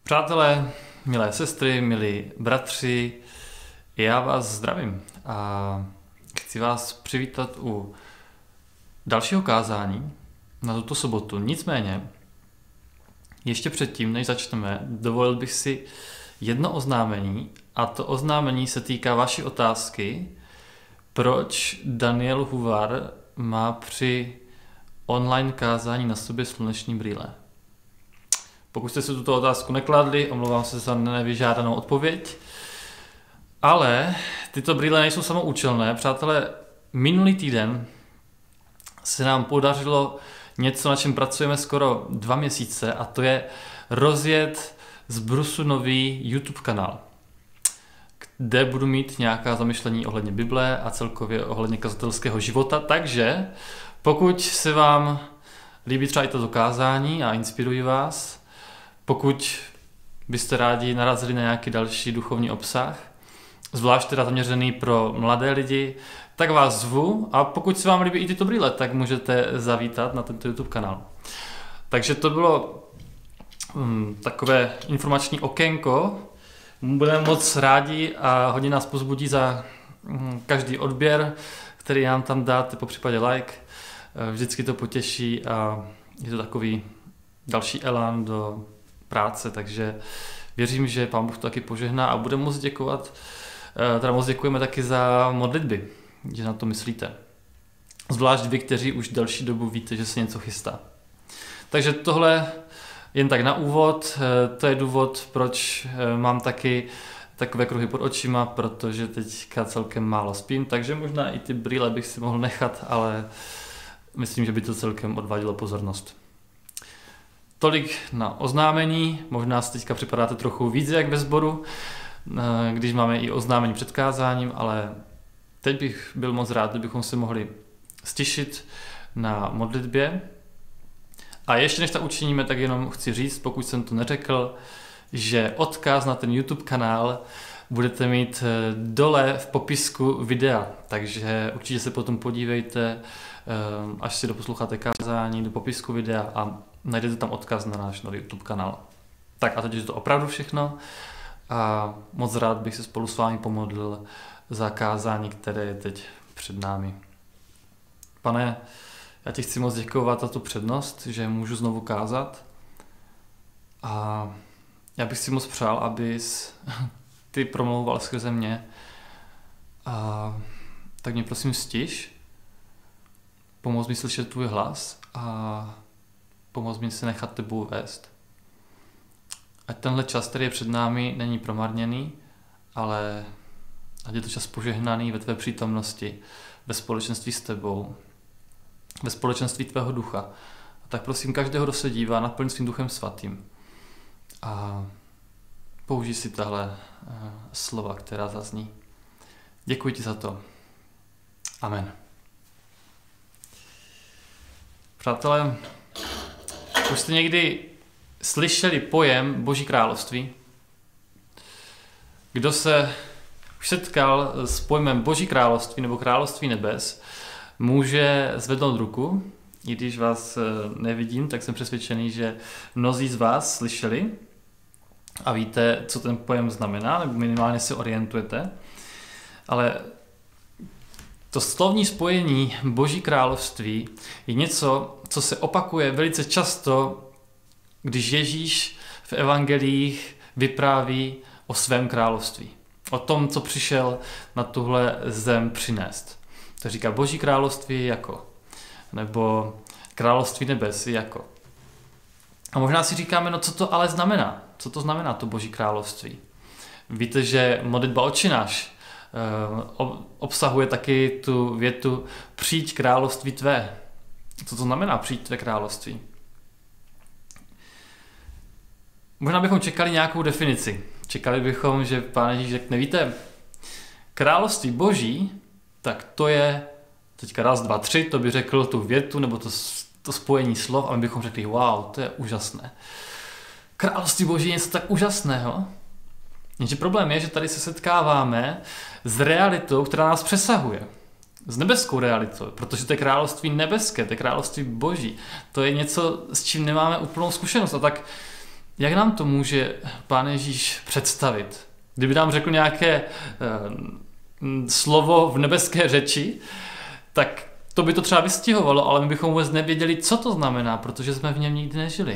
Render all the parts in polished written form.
Přátelé, milé sestry, milí bratři, já vás zdravím a chci vás přivítat u dalšího kázání na tuto sobotu. Nicméně, ještě předtím, než začneme, dovolil bych si jedno oznámení, a to oznámení se týká vaší otázky, proč Daniel Huvar má při online kázání na sobě sluneční brýle. Pokud jste si tuto otázku nekladli, omlouvám se za nevyžádanou odpověď. Ale tyto brýle nejsou samoučelné. Přátelé, minulý týden se nám podařilo něco, na čem pracujeme skoro 2 měsíce, a to je rozjet z brusu nový YouTube kanál, kde budu mít nějaká zamyšlení ohledně Bible a celkově ohledně kazatelského života. Takže pokud se vám líbí třeba i toto kázání a inspirují vás, pokud byste rádi narazili na nějaký další duchovní obsah, zvlášť teda zaměřený pro mladé lidi, tak vás zvu, a pokud se vám líbí i tyto brýle, tak můžete zavítat na tento YouTube kanál. Takže to bylo takové informační okénko. Budeme moc rádi a hodně nás pozbudí za každý odběr, který nám tam dáte, popřípadě like. Vždycky to potěší a je to takový další elán do práce, takže věřím, že Pán Bůh to taky požehná a budeme moc děkovat. Teda moc děkujeme taky za modlitby, že na to myslíte. Zvlášť vy, kteří už delší dobu víte, že se něco chystá. Takže tohle jen tak na úvod, to je důvod, proč mám taky takové kruhy pod očima, protože teďka celkem málo spím, takže možná i ty brýle bych si mohl nechat, ale myslím, že by to celkem odvádělo pozornost. Tolik na oznámení, možná si teďka připadáte trochu víc jak ve sboru, když máme i oznámení před kázáním, ale teď bych byl moc rád, kdybychom se mohli stišit na modlitbě. A ještě než tak učiníme, tak jenom chci říct, pokud jsem to neřekl, že odkaz na ten YouTube kanál budete mít dole v popisku videa, takže určitě se potom podívejte, až si doposloucháte kázání, do popisku videa a najdete tam odkaz na náš nový YouTube kanál. Tak a teď je to opravdu všechno a moc rád bych se spolu s vámi pomodlil za kázání, které je teď před námi. Pane, já ti chci moc děkovat za tu přednost, že můžu znovu kázat, a já bych si moc přál, abys ty promlouval skrze mě, a tak mě prosím stiš, pomoz mi slyšet tvůj hlas a pomoz mi se nechat tebou vést. Ať tenhle čas, který je před námi, není promarněný, ale ať je to čas požehnaný ve tvé přítomnosti, ve společenství s tebou, ve společenství tvého ducha. A tak prosím každého, kdo se dívá, naplň svým duchem svatým a použij si tahle slova, která zazní. Děkuji ti za to. Amen. Přátelé, už jste někdy slyšeli pojem Boží království? Kdo se už setkal s pojmem Boží království nebo království nebes, může zvednout ruku. I když vás nevidím, tak jsem přesvědčený, že mnozí z vás slyšeli a víte, co ten pojem znamená, nebo minimálně se orientujete. Ale to slovní spojení Boží království je něco, co se opakuje velice často, když Ježíš v evangelích vypráví o svém království. O tom, co přišel na tuhle zem přinést. To říká Boží království je jako, nebo království nebes je jako. A možná si říkáme, no co to ale znamená? Co to znamená to Boží království? Víte, že modlitba Otče náš obsahuje taky tu větu přijď království tvé. Co to znamená přijď tvé království? Možná bychom čekali nějakou definici. Čekali bychom, že Pán Ježíš řekne, víte, království Boží, tak to je, teďka 1, 2, 3, to by řekl tu větu, nebo to spojení slov, a my bychom řekli, wow, to je úžasné. Království Boží je něco tak úžasného. Jenže problém je, že tady se setkáváme s realitou, která nás přesahuje. S nebeskou realitou, protože to je království nebeské, to je království Boží. To je něco, s čím nemáme úplnou zkušenost. A tak jak nám to může Pán Ježíš představit? Kdyby nám řekl nějaké slovo v nebeské řeči, tak to by to třeba vystihovalo, ale my bychom vůbec nevěděli, co to znamená, protože jsme v něm nikdy nežili.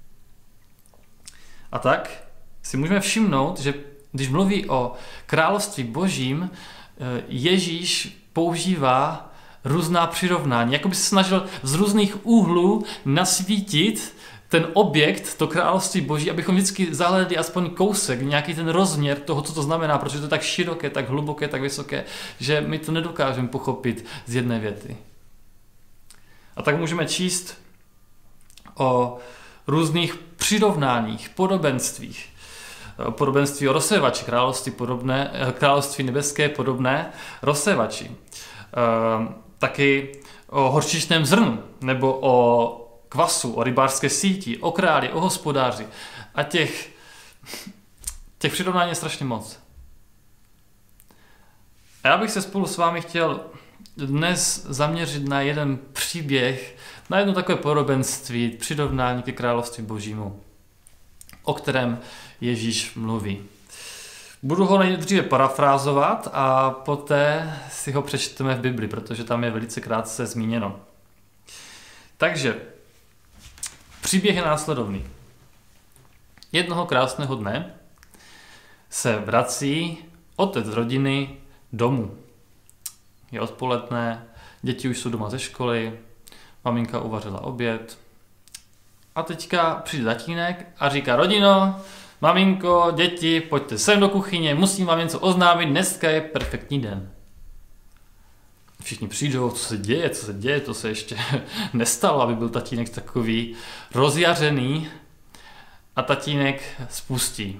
A tak si můžeme všimnout, že když mluví o království božím, Ježíš používá různá přirovnání. Jako by se snažil z různých úhlů nasvítit ten objekt, to království boží, abychom vždycky zahledli aspoň kousek, nějaký ten rozměr toho, co to znamená, protože to je tak široké, tak hluboké, tak vysoké, že my to nedokážeme pochopit z jedné věty. A tak můžeme číst o různých přirovnáních, podobenstvích. Podobenství o rozsévači, království nebeské podobné rozsévači. Taky o horčičném zrnu, nebo o kvasu, o rybářské síti, o králi, o hospodáři. A těch přirovnání je strašně moc. A já bych se spolu s vámi chtěl dnes zaměřit na jeden příběh, na jedno takové podobenství, přirovnání ke království božímu, o kterém Ježíš mluví. Budu ho nejdříve parafrázovat a poté si ho přečteme v Bibli, protože tam je velice krátce zmíněno. Takže příběh je následovný. Jednoho krásného dne se vrací otec rodiny domů. Je odpoledne, děti už jsou doma ze školy, maminka uvařila oběd a teďka přijde tatínek a říká: rodino, maminko, děti, pojďte sem do kuchyně, musím vám něco oznámit, dneska je perfektní den. Všichni přijdou, co se děje, to se ještě nestalo, aby byl tatínek takový rozjařený, a tatínek spustí: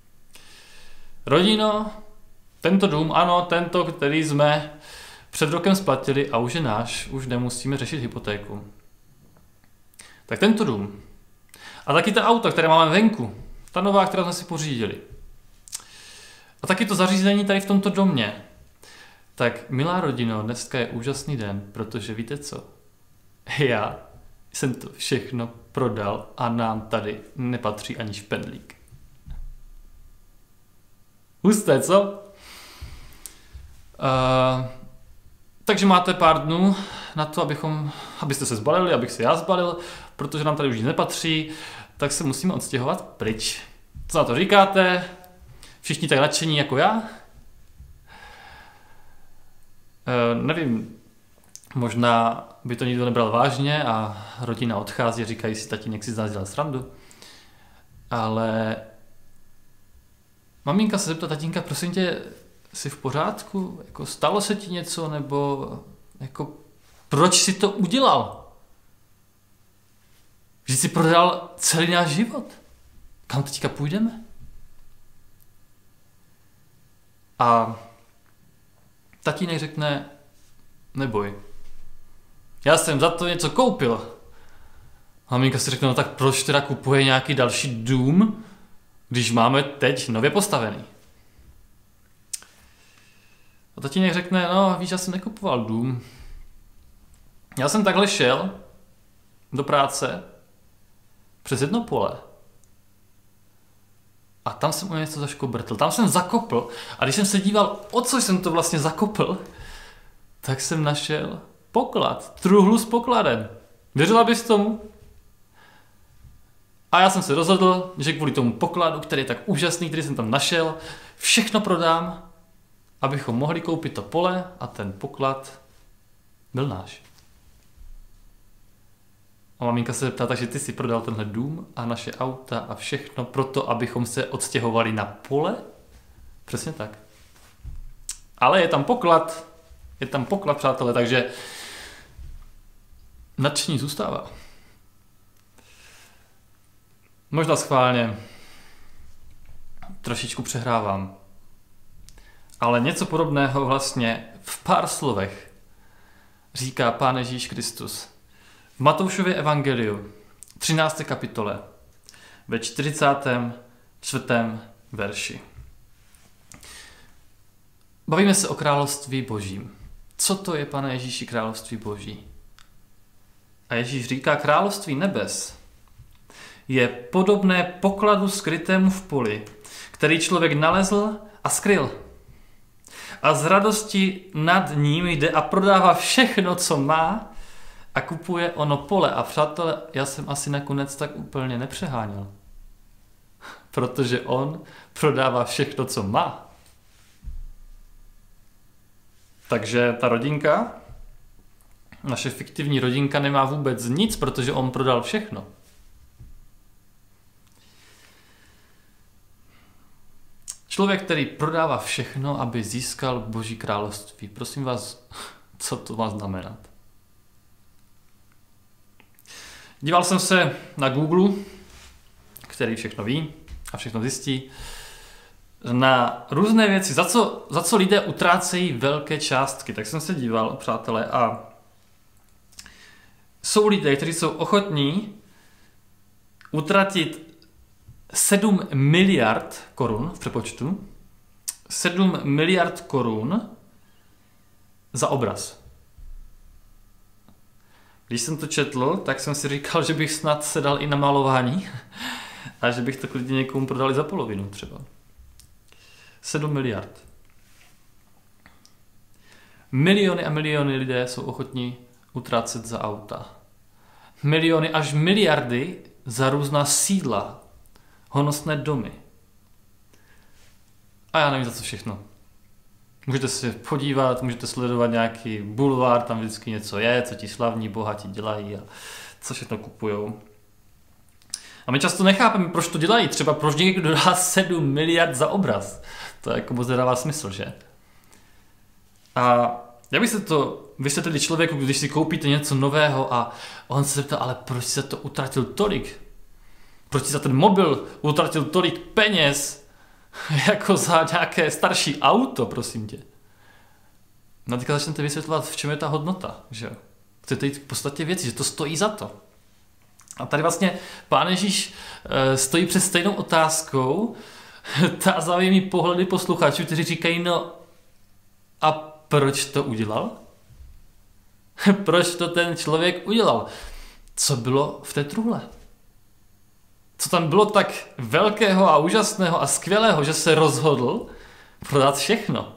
rodino, tento dům, ano, tento, který jsme před rokem splatili a už je náš, už nemusíme řešit hypotéku. Tak tento dům a taky ta auta, které máme venku, ta nová, která jsme si pořídili. A taky to zařízení tady v tomto domě. Tak milá rodino, dneska je úžasný den, protože víte co? Já jsem to všechno prodal a nám tady nepatří ani špendlík. Husté, co? Takže máte pár dnů na to, abyste se zbalili, abych se já zbalil, protože nám tady už nic nepatří, tak se musíme odstěhovat pryč. Co na to říkáte? Všichni tak nadšení jako já? Nevím, možná by to nikdo nebral vážně a rodina odchází a říkají si: tatínek si z nás dělal srandu. Ale maminka se zeptá tatínka: prosím tě, jsi v pořádku? Jako, stalo se ti něco? Nebo jako, proč jsi to udělal? Že jsi prodal celý náš život. Kam teďka půjdeme? A tatínek řekne: neboj, já jsem za to něco koupil. A maminka si řekne: no tak proč teda kupuje nějaký další dům, když máme teď nově postavený? A tatínek řekne: no víš, já jsem nekupoval dům. Já jsem takhle šel do práce přes jedno pole. A tam jsem o něco zaškobrtl, tam jsem zakopl. A když jsem se díval, o co jsem to vlastně zakopl, tak jsem našel poklad, truhlu s pokladem. Věřila bys tomu? A já jsem se rozhodl, že kvůli tomu pokladu, který je tak úžasný, který jsem tam našel, všechno prodám, abychom mohli koupit to pole a ten poklad byl náš. A maminka se zeptá: takže ty si prodal tenhle dům a naše auta a všechno proto, abychom se odstěhovali na pole? Přesně tak. Ale je tam poklad, přátelé, takže nadšení zůstává. Možná schválně trošičku přehrávám. Ale něco podobného vlastně v pár slovech říká Pán Ježíš Kristus v Matoušově evangeliu, 13. kapitole, ve 44. verši. Bavíme se o království božím. Co to je, Pane Ježíši, království boží? A Ježíš říká: království nebes je podobné pokladu skrytému v poli, který člověk nalezl a skryl. A z radosti nad ním jde a prodává všechno, co má a kupuje ono pole. A přátelé, já jsem asi nakonec tak úplně nepřeháněl. Protože on prodává všechno, co má. Takže ta rodinka, naše fiktivní rodinka nemá vůbec nic, protože on prodal všechno. Člověk, který prodává všechno, aby získal Boží království. Prosím vás, co to má znamenat? Díval jsem se na Google, který všechno ví a všechno zjistí, na různé věci, za co lidé utrácejí velké částky. Tak jsem se díval, přátelé, a jsou lidé, kteří jsou ochotní utratit 7 miliard korun v přepočtu, 7 miliard korun za obraz. Když jsem to četl, tak jsem si říkal, že bych snad se dal i na malování a že bych to klidně někomu prodali za polovinu třeba. 7 miliard. Miliony a miliony lidé jsou ochotní utrácet za auta. Miliony až miliardy za různá sídla, honosné domy. A já nevím za co všechno. Můžete se podívat, můžete sledovat nějaký bulvár, tam vždycky něco je, co ti slavní, bohatí dělají a co všechno kupujou. A my často nechápeme, proč to dělají. Třeba proč někdo dá 7 miliard za obraz. To jako moc nedává smysl, že? A jak byste to vysvětlili člověku, když si koupíte něco nového a on se zeptá, ale proč se to utratil tolik? Proč si za ten mobil utratil tolik peněz jako za nějaké starší auto, prosím tě? No teďka začnete vysvětlovat, v čem je ta hodnota, že jo? Chcete jít v podstatě věci, že to stojí za to. A tady vlastně Pán Ježíš stojí před stejnou otázkou, tázaví mi pohledy posluchačů, kteří říkají, no a proč to udělal? Proč to ten člověk udělal? Co bylo v té truhle? Co tam bylo tak velkého a úžasného a skvělého, že se rozhodl prodat všechno?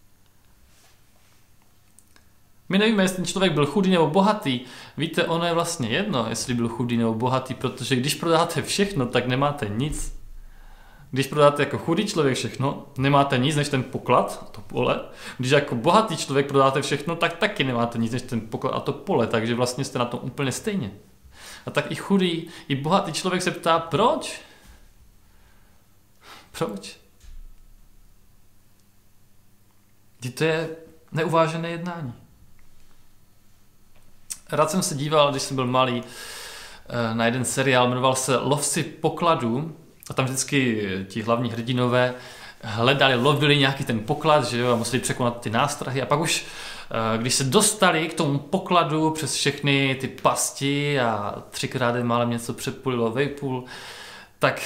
My nevíme, jestli ten člověk byl chudý nebo bohatý. Víte, ono je vlastně jedno, jestli byl chudý nebo bohatý, protože když prodáte všechno, tak nemáte nic. Když prodáte jako chudý člověk všechno, nemáte nic než ten poklad, to pole. Když jako bohatý člověk prodáte všechno, tak taky nemáte nic než ten poklad a to pole, takže vlastně jste na tom úplně stejně. A tak i chudý, i bohatý člověk se ptá, proč? Proč? Vždyť to je neuvážené jednání. Rád jsem se díval, když jsem byl malý, na jeden seriál, jmenoval se Lovci pokladů a tam vždycky ti hlavní hrdinové hledali, lovili nějaký ten poklad, že jo, a museli překonat ty nástrahy a pak už, když se dostali k tomu pokladu přes všechny ty pasti a 3krát je málem něco přepulilo vejpůl, tak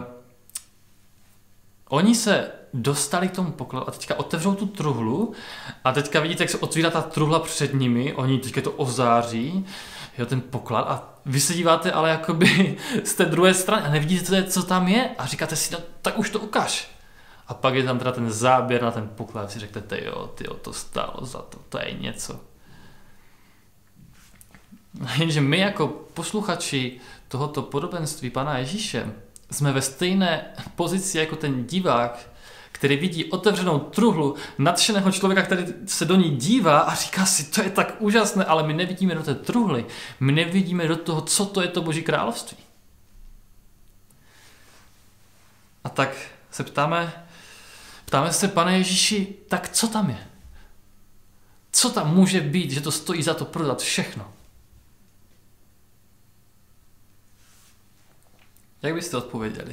oni se dostali k tomu pokladu a teďka otevřou tu truhlu a teďka vidíte, jak se otvírá ta truhla před nimi, oni teďka to ozáří, jo, ten poklad a vy se díváte ale jakoby z té druhé strany a nevidíte, co tam je a říkáte si, no tak už to ukaž. A pak je tam teda ten záběr na ten poklad a si řeknete, jo, to stálo za to, to je něco. Jenže my jako posluchači tohoto podobenství Pana Ježíše jsme ve stejné pozici jako ten divák, který vidí otevřenou truhlu nadšeného člověka, který se do ní dívá a říká si, to je tak úžasné, ale my nevidíme do té truhly, my nevidíme do toho, co to je to Boží království. A tak se ptáme se, Pane Ježíši, tak co tam je? Co tam může být, že to stojí za to prodat všechno? Jak byste odpověděli?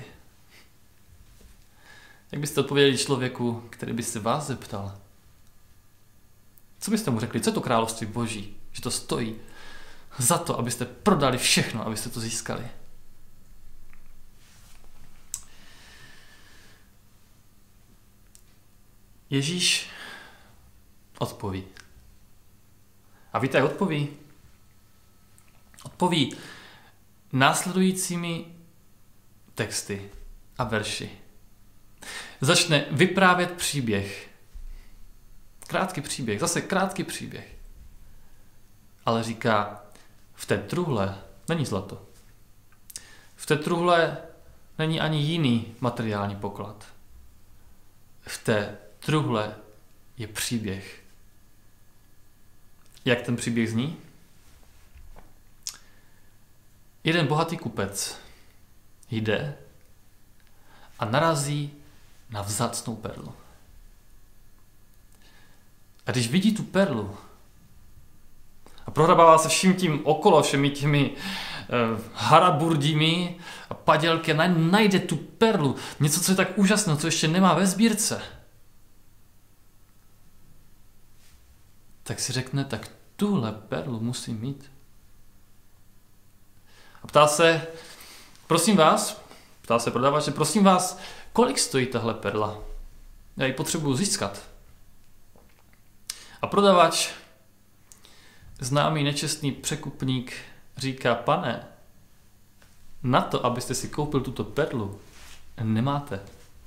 Jak byste odpověděli člověku, který by se vás zeptal? Co byste mu řekli? Co je to království Boží? Že to stojí za to, abyste prodali všechno, abyste to získali. Ježíš odpoví. A víte, jak odpoví? Odpoví následujícími texty a verši. Začne vyprávět příběh. Krátký příběh, zase krátký příběh. Ale říká, v té truhle není zlato. V té truhle není ani jiný materiální poklad. V té truhle je příběh. Jak ten příběh zní? Jeden bohatý kupec jde a narazí na vzácnou perlu. A když vidí tu perlu a prohrabává se vším tím okolo, všemi těmi haraburdími a padělky, najde tu perlu, něco, co je tak úžasné, co ještě nemá ve sbírce, tak si řekne, tak tuhle perlu musím mít. A ptá se prodavače, prosím vás, kolik stojí tahle perla? Já ji potřebuji získat. A prodavač, známý nečestný překupník, říká, pane, na to, abyste si koupil tuto perlu, nemáte.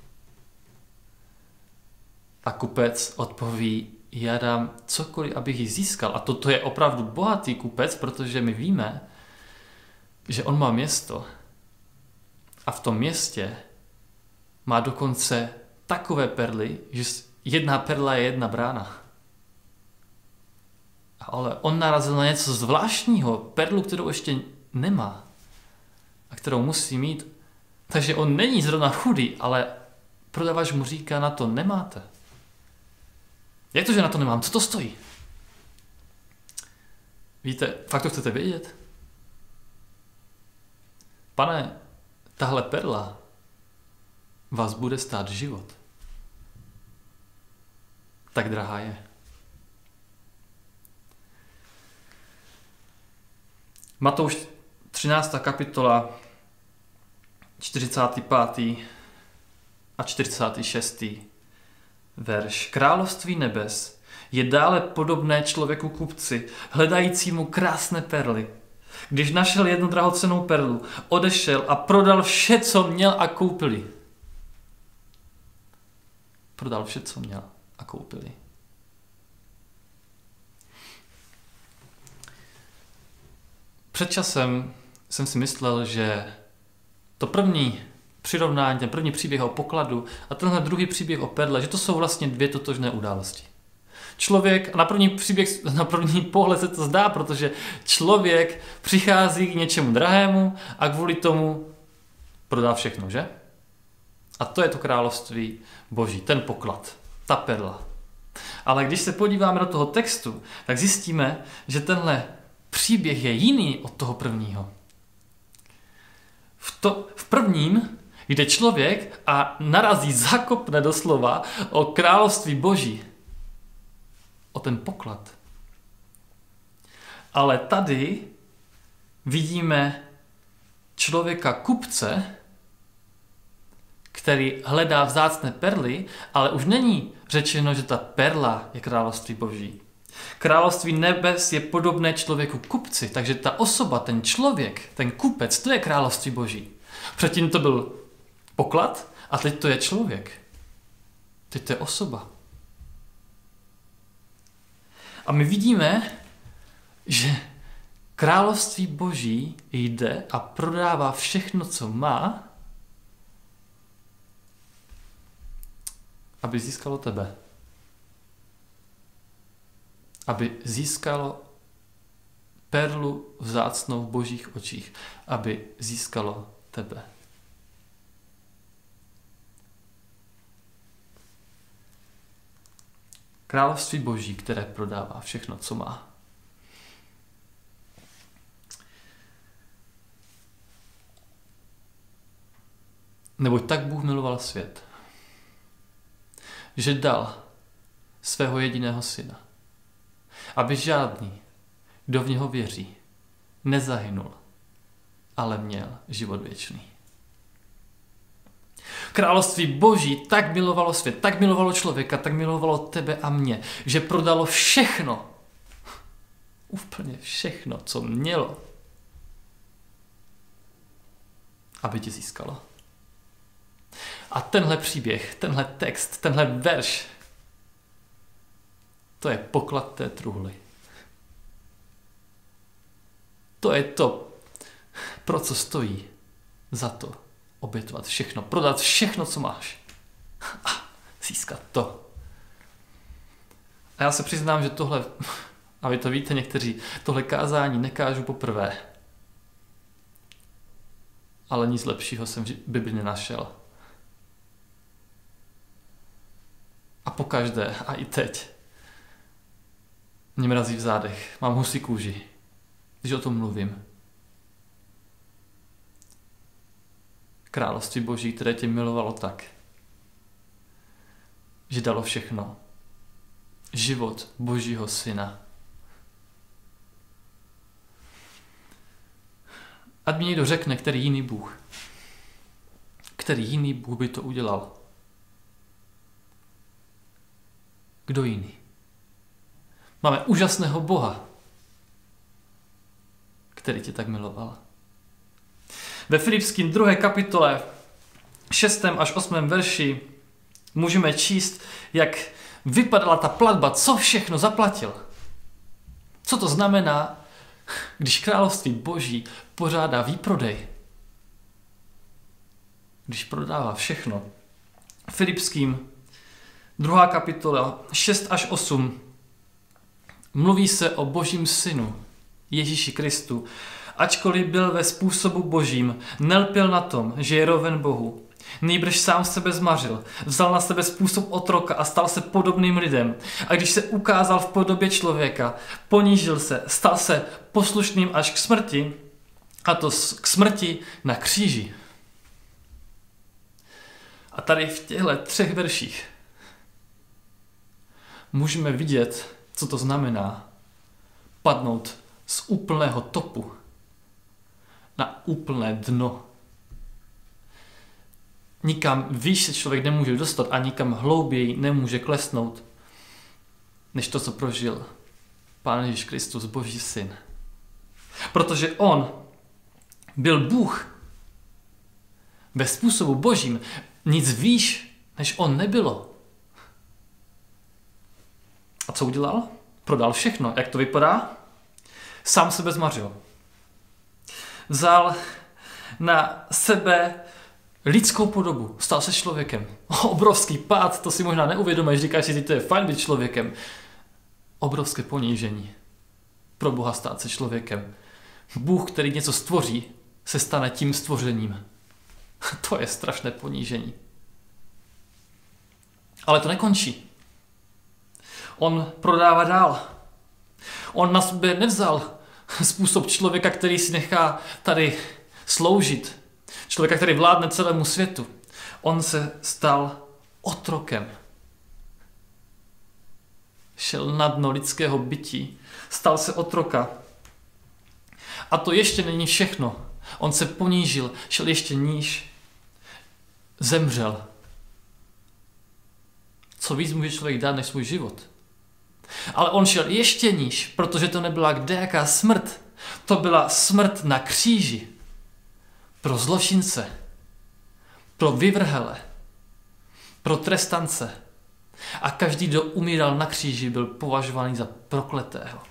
A kupec odpoví, já dám cokoliv, abych ji získal. A toto je opravdu bohatý kupec, protože my víme, že on má město a v tom městě má dokonce takové perly, že jedna perla je jedna brána. Ale on narazil na něco zvláštního, perlu, kterou ještě nemá a kterou musí mít. Takže on není zrovna chudý, ale prodavač mu říká, na to nemáte. Jak to, že na to nemám? Co to stojí? Víte, fakt to chcete vědět? Pane, tahle perla vás bude stát život. Tak drahá je. Matouš 13. kapitola 45. a 46. verš. Království nebes je dále podobné člověku kupci, hledajícímu krásné perly. Když našel jednu drahocennou perlu, odešel a prodal vše, co měl a koupili. Prodal vše, co měl a koupili. Před časem jsem si myslel, že to první přirovnání, ten první příběh o pokladu a tenhle druhý příběh o perle, že to jsou vlastně dvě totožné události. Člověk, na první pohled se to zdá, protože člověk přichází k něčemu drahému a kvůli tomu prodá všechno, že? A to je to království Boží, ten poklad, ta perla. Ale když se podíváme do toho textu, tak zjistíme, že tenhle příběh je jiný od toho prvního. V prvním jde člověk a narazí, zakopne doslova o království Boží. O ten poklad. Ale tady vidíme člověka kupce, který hledá vzácné perly, ale už není řečeno, že ta perla je království Boží. Království nebes je podobné člověku kupci, takže ta osoba, ten člověk, ten kupec, to je království Boží. Předtím to byl poklad a teď to je člověk. Teď to je osoba. A my vidíme, že království Boží jde a prodává všechno, co má, aby získalo tebe. Aby získalo perlu vzácnou v Božích očích. Aby získalo tebe. Království Boží, které prodává všechno, co má. Neboť tak Bůh miloval svět, že dal svého jediného syna, aby žádný, kdo v něho věří, nezahynul, ale měl život věčný. Království Boží tak milovalo svět, tak milovalo člověka, tak milovalo tebe a mě, že prodalo všechno, úplně všechno, co mělo, aby tě získalo. tenhle příběh, tenhle text, tenhle verš, to je poklad té truhly. To je to, pro co stojí za to obětovat všechno, prodat všechno, co máš a získat to. A já se přiznám, že tohle, a vy to víte někteří, tohle kázání nekážu poprvé. Ale nic lepšího jsem v Bibli nenašel. A pokaždé, a i teď, mě mrazí v zádech, mám husí kůži, když o tom mluvím. Království Boží, které tě milovalo tak, že dalo všechno. Život Božího syna. Ať mi někdo řekne, který jiný Bůh. Který jiný Bůh by to udělal. Kdo jiný? Máme úžasného Boha, který tě tak miloval. Ve Filipským 2. kapitole 6. až 8. verši můžeme číst, jak vypadala ta platba, co všechno zaplatil. Co to znamená, když království Boží pořádá výprodej? Když prodává všechno. Filipským 2. kapitola 6 až 8 mluví se o Božím synu Ježíši Kristu. Ačkoliv byl ve způsobu Božím, nelpěl na tom, že je roven Bohu. Nýbrž sám sebe zmařil, vzal na sebe způsob otroka a stal se podobným lidem. A když se ukázal v podobě člověka, ponížil se, stal se poslušným až k smrti, a to k smrti na kříži. A tady v těchto 3 verších můžeme vidět, co to znamená padnout z úplného topu na úplné dno. Nikam výš se člověk nemůže dostat a nikam hlouběji nemůže klesnout, než to, co prožil Pán Ježíš Kristus, Boží syn. Protože on byl Bůh ve způsobu Božím, nic výš, než on nebylo. A co udělal? Prodal všechno. Jak to vypadá? Sám sebe zmařil. Vzal na sebe lidskou podobu. Stal se člověkem. Obrovský pád, to si možná neuvědomíš, říkáš si, že to je fajn být člověkem. Obrovské ponížení. Pro Boha stát se člověkem. Bůh, který něco stvoří, se stane tím stvořením. To je strašné ponížení. Ale to nekončí. On prodává dál. On na sebe nevzal způsob člověka, který si nechá tady sloužit. Člověka, který vládne celému světu. On se stal otrokem. Šel na dno lidského bytí. Stal se otroka. A to ještě není všechno. On se ponížil, šel ještě níž. Zemřel. Co víc může člověk dát než svůj život? Ale on šel ještě níž, protože to nebyla kdejaká smrt. To byla smrt na kříži. Pro zločince. Pro vyvrhele. Pro trestance. A každý, kdo umíral na kříži, byl považovaný za prokletého.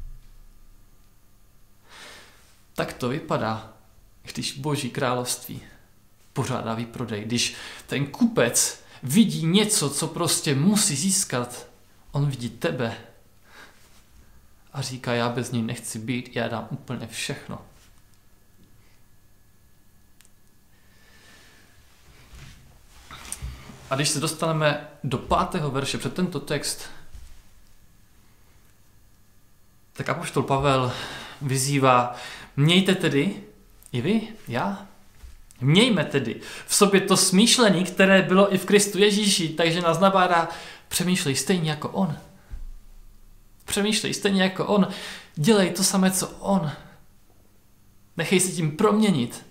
Tak to vypadá, když Boží království pořádá výprodej. Když ten kupec vidí něco, co prostě musí získat, on vidí tebe a říká, já bez ní nechci být, já dám úplně všechno. A když se dostaneme do 5. verše před tento text, tak apoštol Pavel vyzývá, mějte tedy, i vy, já, mějme tedy v sobě to smýšlení, které bylo i v Kristu Ježíši, takže nás nabádá, přemýšlej stejně jako on. Přemýšlej stejně jako on. Dělej to samé, co on. Nechej se tím proměnit.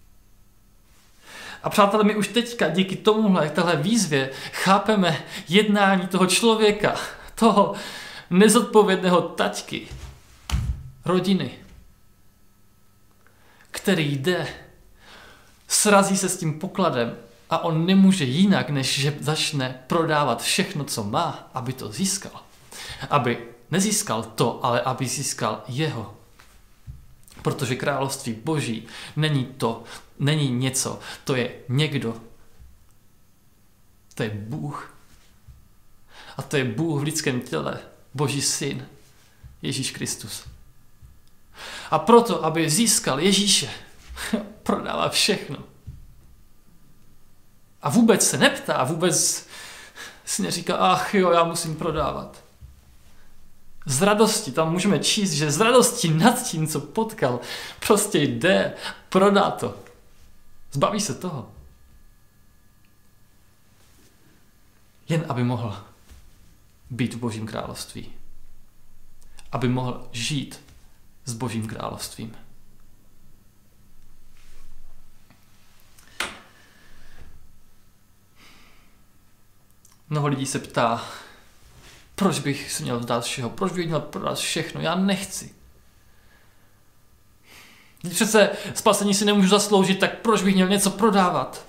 A přátelé, my už teďka díky téhle výzvě chápeme jednání toho člověka, toho nezodpovědného taťky, rodiny, který jde, srazí se s tím pokladem A on nemůže jinak, než že začne prodávat všechno, co má, aby to získal. Aby nezískal to, ale aby získal jeho. Protože království Boží není něco, to je někdo. To je Bůh. A to je Bůh v lidském těle, Boží syn, Ježíš Kristus. A proto, aby získal Ježíše, prodává všechno. A vůbec se neptá, vůbec si neříká, ach jo, já musím prodávat. Z radosti, tam můžeme číst, že z radosti nad tím, co potkal, prostě jde, prodá to. Zbaví se toho. Jen aby mohl být v Božím království. Aby mohl žít s Božím královstvím. Mnoho lidí se ptá, proč bych si měl vzdát všeho, proč bych měl prodat všechno, já nechci. Když přece spasení si nemůžu zasloužit, tak proč bych měl něco prodávat?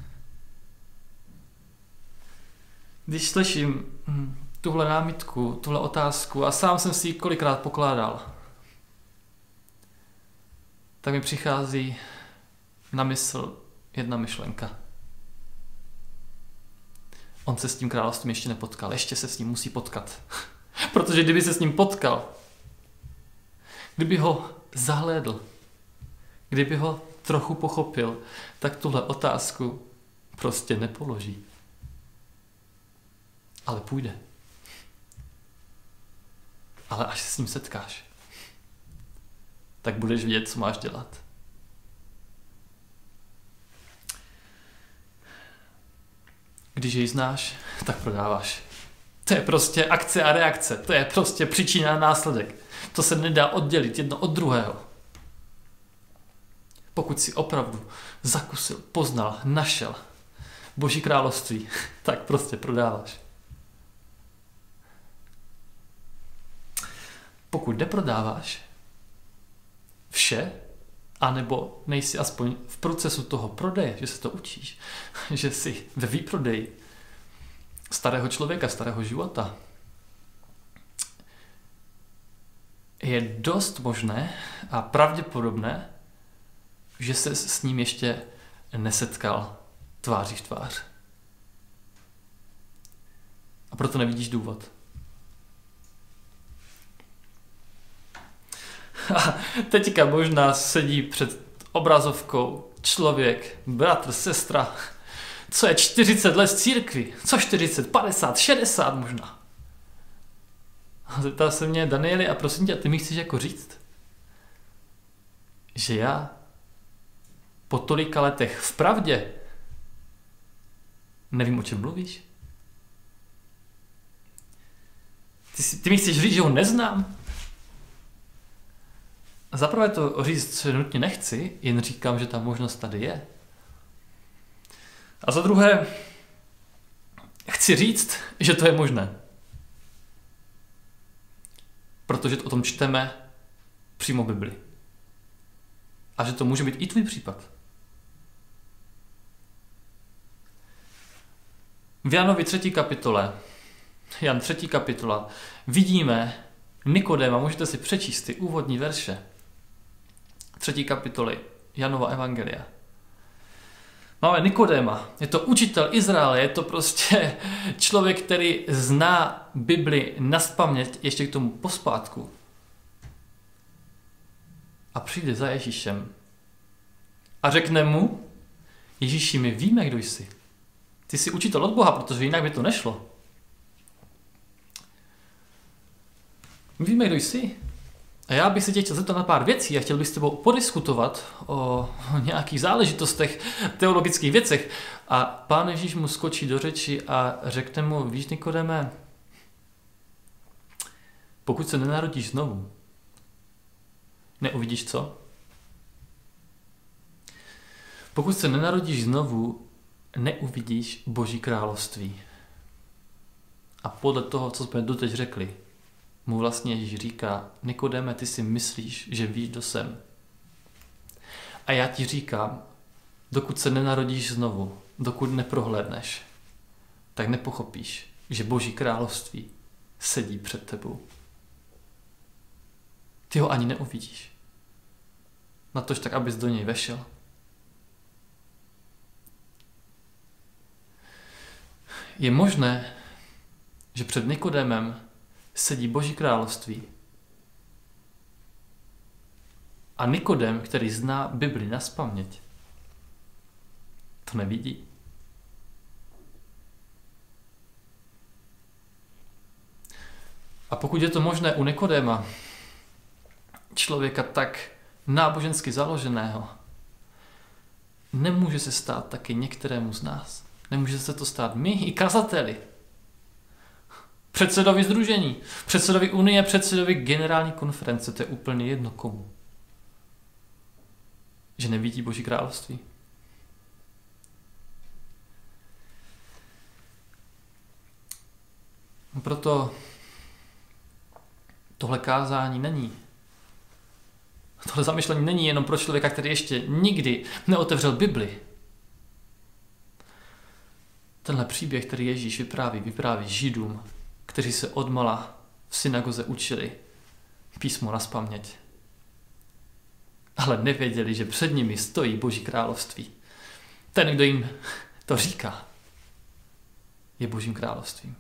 Když slyším tuhle námitku, tuhle otázku a sám jsem si ji kolikrát pokládal, tak mi přichází na mysl jedna myšlenka. On se s tím královstvím ještě nepotkal, ještě se s ním musí potkat. Protože kdyby se s ním potkal, kdyby ho zahlédl, kdyby ho trochu pochopil, tak tuhle otázku prostě nepoloží. Ale půjde. Ale až se s ním setkáš, tak budeš vědět, co máš dělat. Když jej znáš, tak prodáváš. To je prostě akce a reakce. To je prostě příčina a následek. To se nedá oddělit jedno od druhého. Pokud si opravdu zakusil, poznal, našel Boží království, tak prostě prodáváš. Pokud neprodáváš vše, anebo nejsi aspoň v procesu toho prodeje, že se to učíš, že jsi ve výprodeji starého člověka, starého života, je dost možné a pravděpodobné, že se s ním ještě nesetkal tváří v tvář. A proto nevidíš důvod. A teďka možná sedí před obrazovkou člověk, bratr, sestra, co je 40 let v církvi, co 40, 50, 60 možná. A zeptá se mě, Danieli, a prosím tě, ty mi chceš jako říct, že já po tolika letech v pravdě nevím, o čem mluvíš? Ty mi chceš říct, že ho neznám? Zaprvé to říct nutně nechci, jen říkám, že ta možnost tady je. A za druhé, chci říct, že to je možné. Protože o tom čteme přímo v Bibli. A že to může být i tvůj případ. V Janovi 3. kapitole, Jan 3. kapitola, vidíme Nikodéma, můžete si přečíst ty úvodní verše 3. kapitoly Janova evangelia. Máme Nikodéma, je to učitel Izraele, je to prostě člověk, který zná Bibli nazpaměť ještě k tomu pospátku. A přijde za Ježíšem a řekne mu, Ježíši, my víme, kdo jsi. Ty jsi učitel od Boha, protože jinak by to nešlo. My víme, kdo jsi. A já bych se tě chtěl zeptat na pár věcí a chtěl bych s tebou podiskutovat o nějakých záležitostech, teologických věcech. A Pán Ježíš mu skočí do řeči a řekne mu, víš, Nikodéme, pokud se nenarodíš znovu, neuvidíš co? Pokud se nenarodíš znovu, neuvidíš Boží království. A podle toho, co jsme doteď řekli, mu vlastně Ježíš říká, Nikodéme, ty si myslíš, že víš, kdo jsem. A já ti říkám, dokud se nenarodíš znovu, dokud neprohlédneš, tak nepochopíš, že Boží království sedí před tebou. Ty ho ani neuvidíš. Natož tak, abys do něj vešel. Je možné, že před Nikodémem sedí Boží království. A Nikodém, který zná Bibli nazpaměť, to nevidí. A pokud je to možné u Nikodéma, člověka tak nábožensky založeného, nemůže se stát taky některému z nás. Nemůže se to stát my, i kazateli, předsedovi sdružení, předsedovi unie, předsedovi generální konference, to je úplně jedno komu. Že nevidí Boží království. Proto tohle kázání není. Tohle zamyšlení není jenom pro člověka, který ještě nikdy neotevřel Bibli. Tenhle příběh, který Ježíš vypráví Židům, kteří se odmala v synagoze učili písmo nazpaměť. Ale nevěděli, že před nimi stojí Boží království. Ten, kdo jim to říká, je Božím královstvím.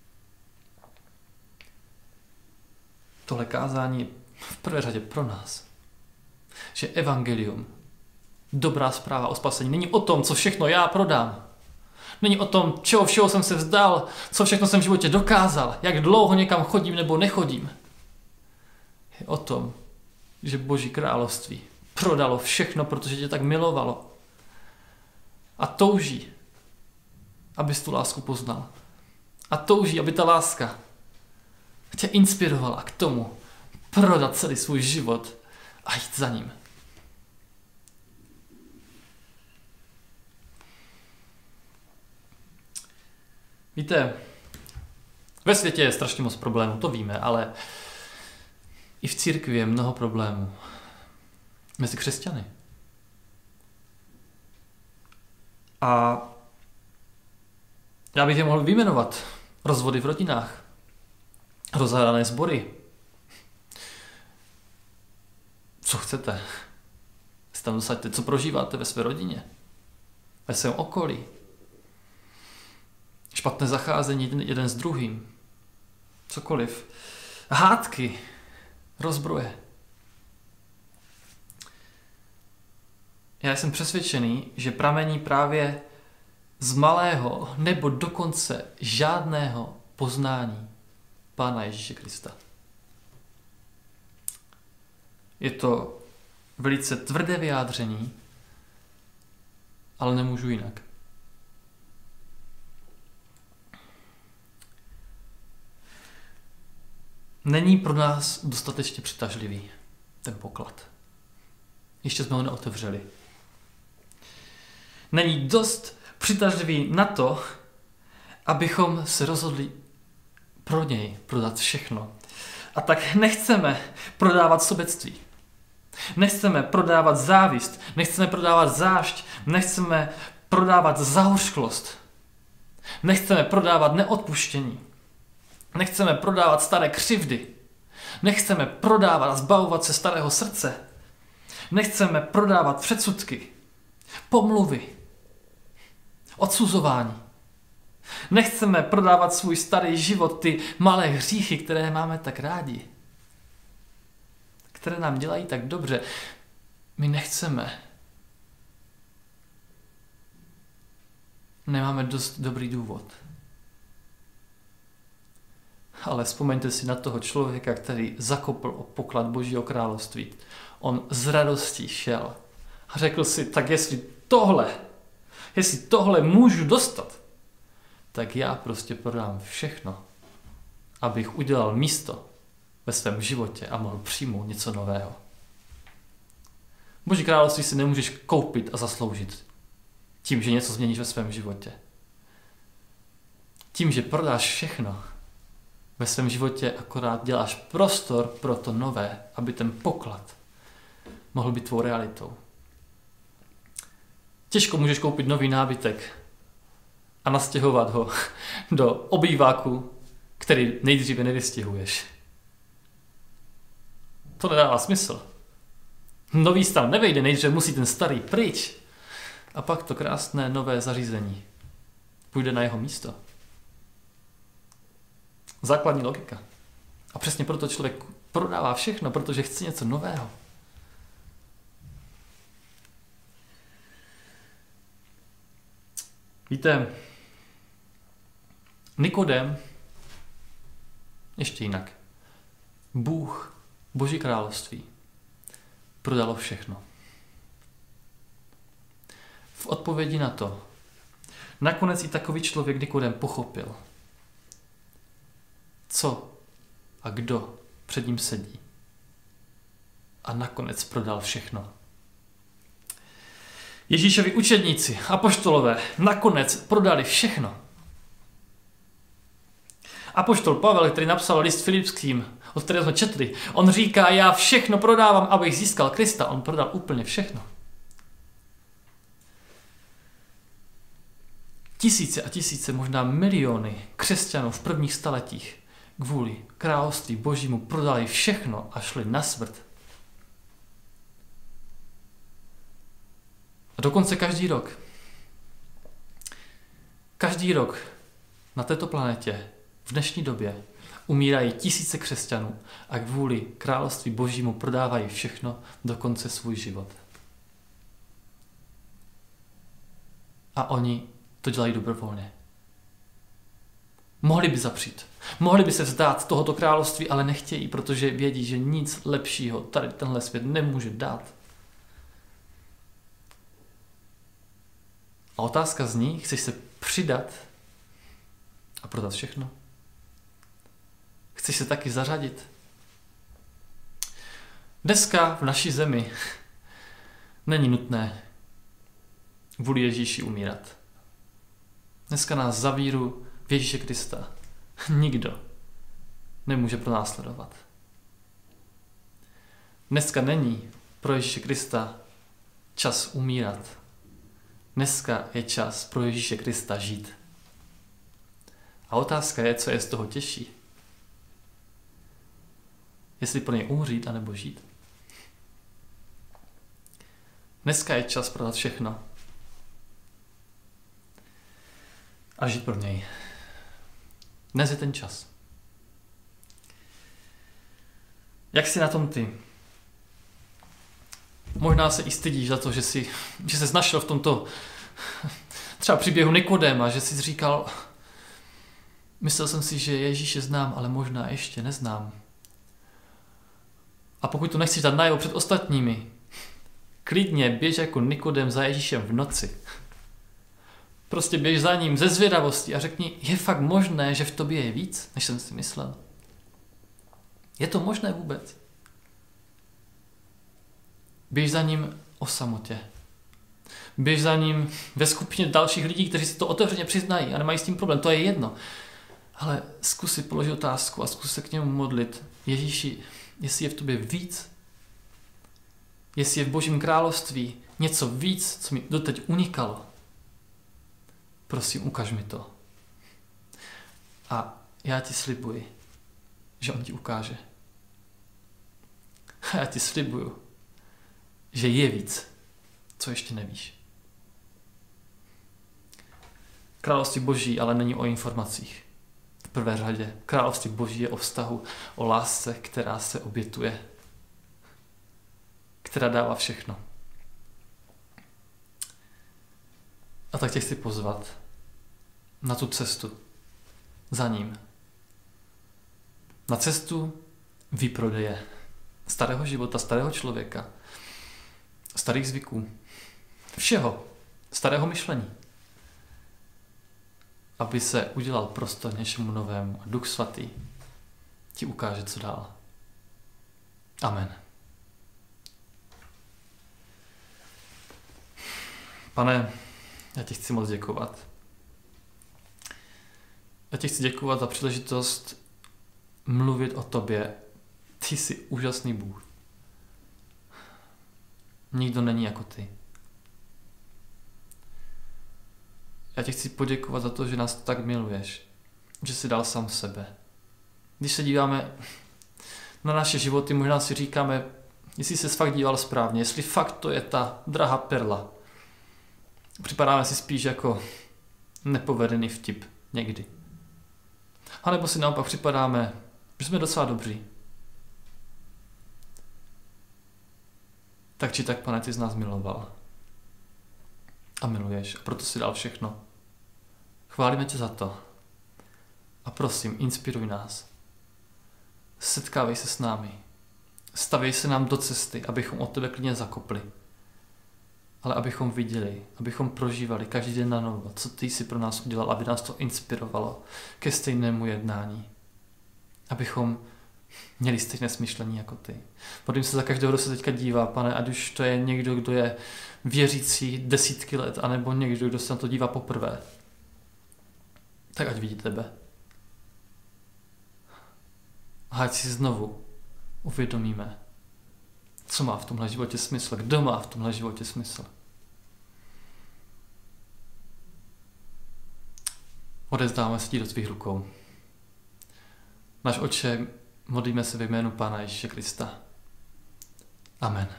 Tohle kázání je v prvé řadě pro nás. Že evangelium, dobrá zpráva o spasení, není o tom, co všechno já prodám. Není o tom, čeho všeho jsem se vzdal, co všechno jsem v životě dokázal, jak dlouho někam chodím nebo nechodím. Je o tom, že Boží království prodalo všechno, protože tě tak milovalo. A touží, abys tu lásku poznal. A touží, aby ta láska tě inspirovala k tomu prodat celý svůj život a jít za ním. Víte, ve světě je strašně moc problémů, to víme, ale i v církvi je mnoho problémů. Mezi křesťany. A já bych je mohl vyjmenovat. Rozvody v rodinách. Rozhádané sbory. Co chcete? Si tam dosaďte, co prožíváte ve své rodině. Ve svém okolí. Špatné zacházení jeden s druhým. Cokoliv. Hádky. Rozbroje. Já jsem přesvědčený, že pramení právě z malého nebo dokonce žádného poznání Pána Ježíše Krista. Je to velice tvrdé vyjádření, ale nemůžu jinak. Není pro nás dostatečně přitažlivý ten poklad. Ještě jsme ho neotevřeli. Není dost přitažlivý na to, abychom se rozhodli pro něj prodat všechno. A tak nechceme prodávat sobectví. Nechceme prodávat závist. Nechceme prodávat zášť. Nechceme prodávat zahořklost. Nechceme prodávat neodpuštění. Nechceme prodávat staré křivdy. Nechceme prodávat a zbavovat se starého srdce. Nechceme prodávat předsudky, pomluvy, odsuzování. Nechceme prodávat svůj starý život, ty malé hříchy, které máme tak rádi, které nám dělají tak dobře. My nechceme. Nemáme dost dobrý důvod. Ale vzpomeňte si na toho člověka, který zakopl o poklad Božího království. On z radostí šel a řekl si, tak jestli tohle můžu dostat, tak já prostě prodám všechno, abych udělal místo ve svém životě a mohl přijmout něco nového. Boží království si nemůžeš koupit a zasloužit tím, že něco změníš ve svém životě. Tím, že prodáš všechno, ve svém životě akorát děláš prostor pro to nové, aby ten poklad mohl být tvou realitou. Těžko můžeš koupit nový nábytek a nastěhovat ho do obýváku, který nejdříve nevystěhuješ. To nedává smysl. Nový stan nevejde, nejdříve musí ten starý pryč. A pak to krásné nové zařízení půjde na jeho místo. Základní logika. A přesně proto člověk prodává všechno, protože chce něco nového. Víte, Nikodem, ještě jinak, Bůh, Boží království, prodalo všechno. V odpovědi na to, nakonec i takový člověk Nikodem pochopil, co a kdo před ním sedí. A nakonec prodal všechno. Ježíšovi učedníci, apoštolové, nakonec prodali všechno. Apoštol Pavel, který napsal list Filipským, od kterého jsme četli, on říká, já všechno prodávám, abych získal Krista. On prodal úplně všechno. Tisíce a tisíce, možná miliony křesťanů v prvních staletích kvůli království Božímu prodali všechno a šli na smrt. A dokonce každý rok na této planetě v dnešní době umírají tisíce křesťanů a kvůli království Božímu prodávají všechno, dokonce svůj život. A oni to dělají dobrovolně. Mohli by zapřít. Mohli by se vzdát tohoto království, ale nechtějí, protože vědí, že nic lepšího tady tenhle svět nemůže dát. A otázka zní, chceš se přidat a prodat všechno? Chceš se taky zařadit? Dneska v naší zemi není nutné kvůli Ježíši umírat. Dneska nás za víru v Ježíše Krista nikdo nemůže pronásledovat. Dneska není pro Ježíše Krista čas umírat. Dneska je čas pro Ježíše Krista žít. A otázka je, co je z toho těžší. Jestli pro něj umřít, anebo žít. Dneska je čas prodat všechno. A žít pro něj. Dnes je ten čas. Jak jsi na tom ty? Možná se i stydíš za to, že jsi našel v tomto třeba příběhu Nikodéma, že jsi říkal, myslel jsem si, že Ježíše znám, ale možná ještě neznám. A pokud to nechceš dát najevo před ostatními, klidně běž jako Nikodém za Ježíšem v noci. Prostě běž za ním ze zvědavosti a řekni, je fakt možné, že v tobě je víc, než jsem si myslel? Je to možné vůbec? Běž za ním o samotě. Běž za ním ve skupině dalších lidí, kteří si to otevřeně přiznají a nemají s tím problém. To je jedno. Ale zkus si položit otázku a zkus se k němu modlit. Ježíši, jestli je v tobě víc, jestli je v Božím království něco víc, co mi doteď unikalo, prosím, ukaž mi to. A já ti slibuji, že on ti ukáže. A já ti slibuju, že je víc, co ještě nevíš. Království Boží ale není o informacích. V prvé řadě království Boží je o vztahu, o lásce, která se obětuje, která dává všechno. A tak tě chci pozvat na tu cestu za ním. Na cestu výprodeje starého života, starého člověka, starých zvyků, všeho, starého myšlení. Aby se udělal prostor něčemu novému a Duch Svatý ti ukáže, co dál. Amen. Pane, já ti chci moc děkovat. Já ti chci děkovat za příležitost mluvit o tobě. Ty jsi úžasný Bůh. Nikdo není jako ty. já ti chci poděkovat za to, že nás tak miluješ, že jsi dal sám sebe. Když se díváme na naše životy, možná si říkáme, jestli jsi fakt díval správně, jestli fakt to je ta drahá perla. Připadáme si spíš jako nepovedený vtip někdy. A nebo si naopak připadáme, že jsme docela dobří. Tak či tak, Pane, ty z nás miloval. A miluješ, a proto si dal všechno. Chválíme tě za to. A prosím, inspiruj nás. Setkávej se s námi. Stavej se nám do cesty, abychom od tebe klidně zakopli. Ale abychom viděli, abychom prožívali každý den na novo, co ty jsi pro nás udělal, aby nás to inspirovalo ke stejnému jednání. Abychom měli stejné smyšlení jako ty. Modlím se za každého, kdo se teďka dívá, Pane, ať už to je někdo, kdo je věřící desítky let, anebo někdo, kdo se na to dívá poprvé. Tak ať vidí tebe. A ať si znovu uvědomíme, co má v tomhle životě smysl, kdo má v tomhle životě smysl. Odevzdáme se ti do tvých rukou. Náš Otče, modlíme se ve jménu Pána Ježíše Krista. Amen.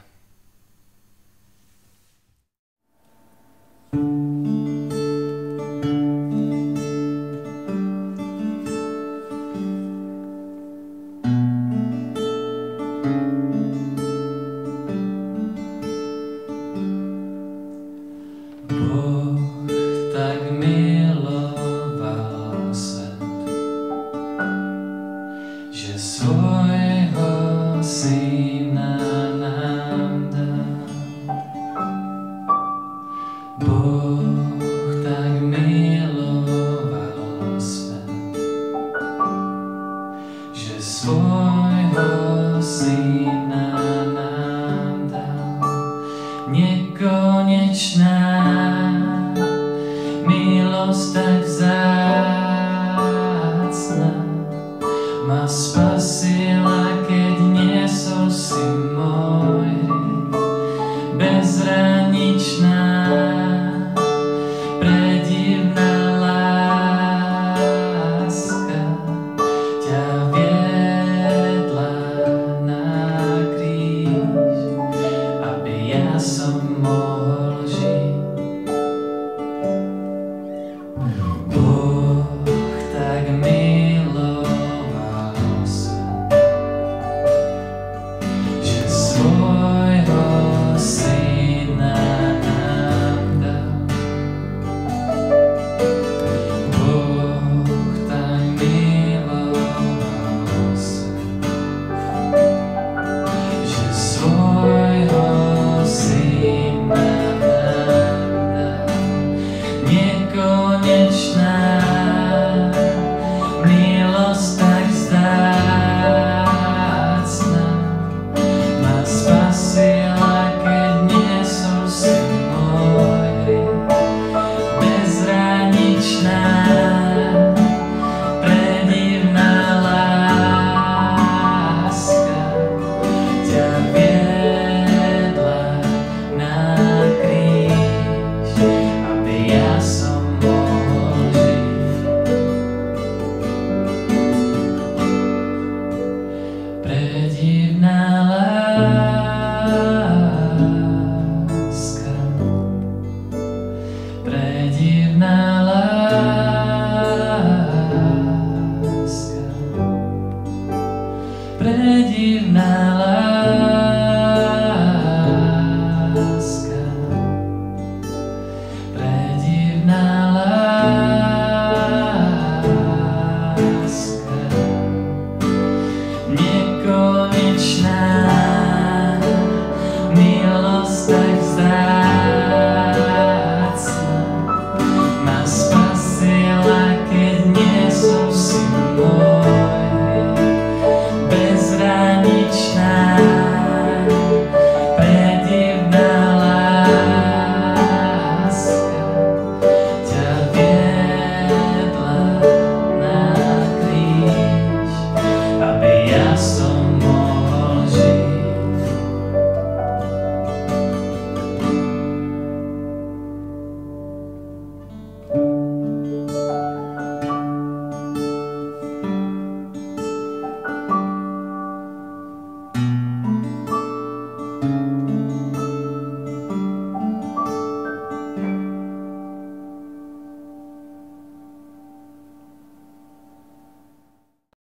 Tak miloval svět, že svojho syna nám dal. Bůh tak miloval svět, že svojho syna nám dal. Nekonečná milost tak vzácna ma spasila, keď nesol si môj hriech. Bezhraničná, predivná láska ťa viedla na kríž, aby ja som mohol žiť.